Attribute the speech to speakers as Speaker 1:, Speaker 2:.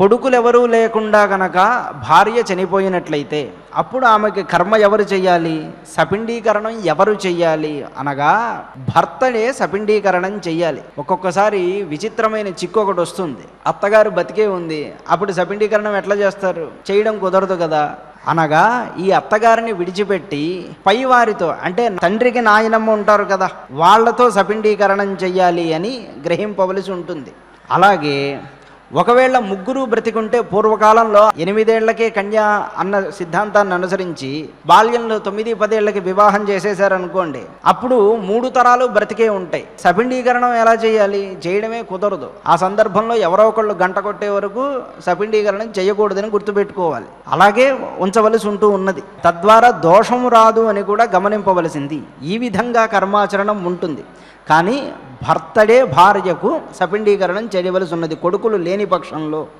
Speaker 1: కొడుకులెవరూ లేకుండా గనక భార్య చనిపోయినట్లయితే అప్పుడు ఆమెకి కర్మ ఎవరు చెయ్యాలి? సపిండీకరణం ఎవరు చెయ్యాలి అనగా భర్తనే సపిండీకరణం చెయ్యాలి. ఒక్కొక్కసారి విచిత్రమైన చిక్కు ఒకటి వస్తుంది. అత్తగారు బతికే ఉంది, అప్పుడు సపిండీకరణం ఎట్లా చేస్తారు? చేయడం కుదరదు కదా. అనగా ఈ అత్తగారిని విడిచిపెట్టి పైవారితో, అంటే తండ్రికి నాయనమ్మ ఉంటారు కదా, వాళ్లతో సపిండీకరణం చెయ్యాలి అని గ్రహింపవలసి ఉంటుంది. అలాగే ఒకవేళ ముగ్గురు బ్రతికుంటే, పూర్వకాలంలో 8 ఏళ్లకే కన్య అన్న సిద్ధాంతాన్ని అనుసరించి బాల్యంలో 9-10 ఏళ్లకి వివాహం చేసేశారనుకోండి, అప్పుడు 3 తరాలు బ్రతికే ఉంటాయి. సపిండీకరణం ఎలా చేయాలి? చేయడమే కుదరదు. ఆ సందర్భంలో ఎవరో ఒకళ్ళు గంట కొట్టే వరకు సపిండీకరణం చేయకూడదని గుర్తుపెట్టుకోవాలి. అలాగే ఉంచవలసి ఉంటూ ఉన్నది. తద్వారా దోషము రాదు అని కూడా గమనింపవలసింది. ఈ విధంగా కర్మాచరణం ఉంటుంది. కానీ భర్తడే భార్యకు సపిండీకరణం చేయవలసి ఉన్నది, కొడుకులు లేని పక్షంలో.